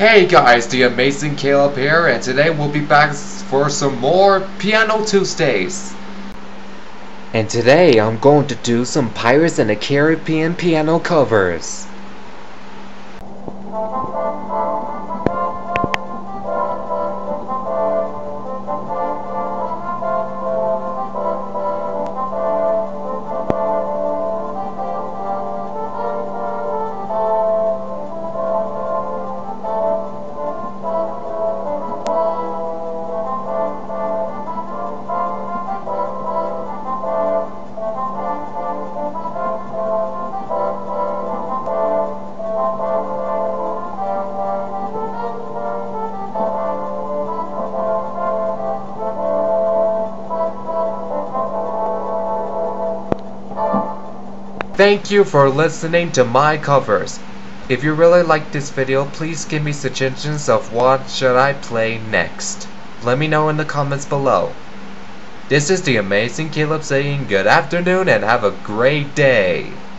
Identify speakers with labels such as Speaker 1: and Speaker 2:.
Speaker 1: Hey guys, the Amazing Caleb here, and today we'll be back for some more Piano Tuesdays.
Speaker 2: And today I'm going to do some Pirates in the Caribbean piano covers.
Speaker 1: Thank you for listening to my covers. If you really like this video, please give me suggestions of what should I play next. Let me know in the comments below. This is the Amazing Caleb saying good afternoon and have a great day.